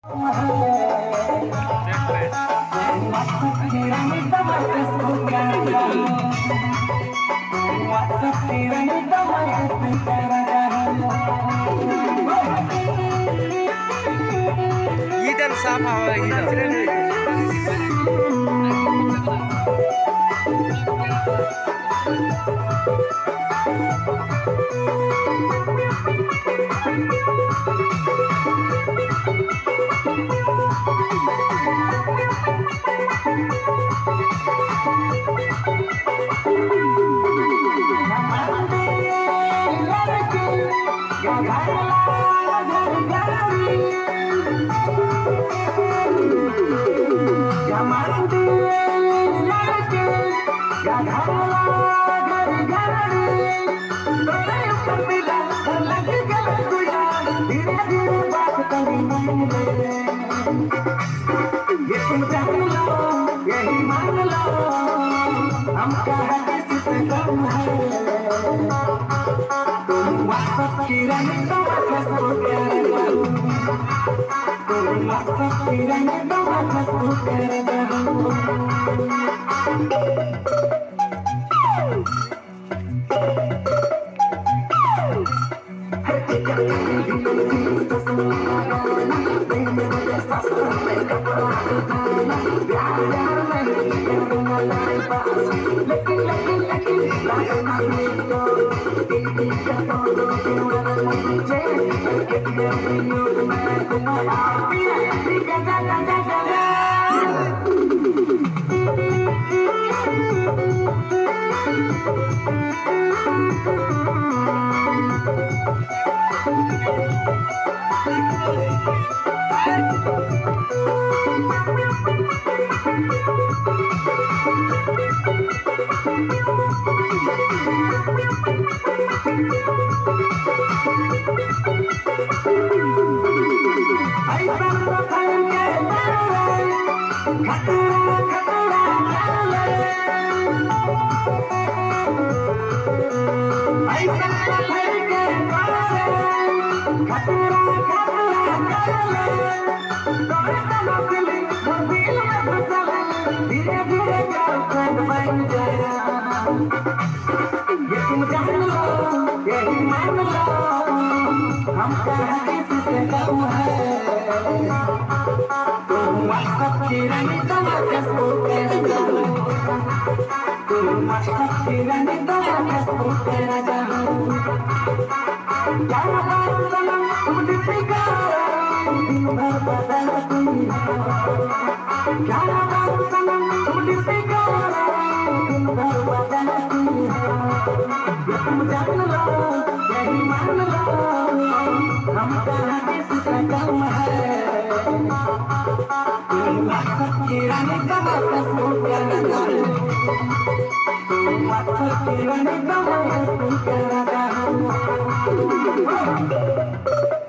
Gidan sama gidan. ये तुम जान लो, यही मान लो, हम कहाँ किसी से कम है। तुम व्हाट्सएप की रानी तो मैं फेसबुक कर दूँ, तुम व्हाट्सएप की रानी तो मैं फेसबुक कर दूँ। ये तुम जान लो, यही मान लो, हम कहाँ किसी से कम है। तुम व्हाट्सएप की रानी तो मैं फेसबुक कर दूँ, तुम व्हाट्सएप की रानी तो मैं फेसबुक कर दूँ। क्या बात सनम तुम दीपिका, दिन भर बदलती हो। क्या बात सनम तुम दीपिका, दिन भर बदलती हो। ये तुम जान लो, यही मान लो, हम कहाँ किसी से कम है। तुम व्हाट्सएप की रानी तो मैं फेसबुक कर दूँ, तुम व्हाट्सएप की रानी तो मैं फेसबुक कर दूँ।